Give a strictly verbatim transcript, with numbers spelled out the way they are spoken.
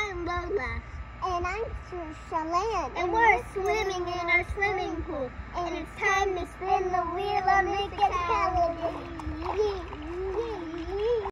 I'm Lola. And I'm Chelan. And we're swimming in our swimming pool. And it's time to spin the wheel and make it happen.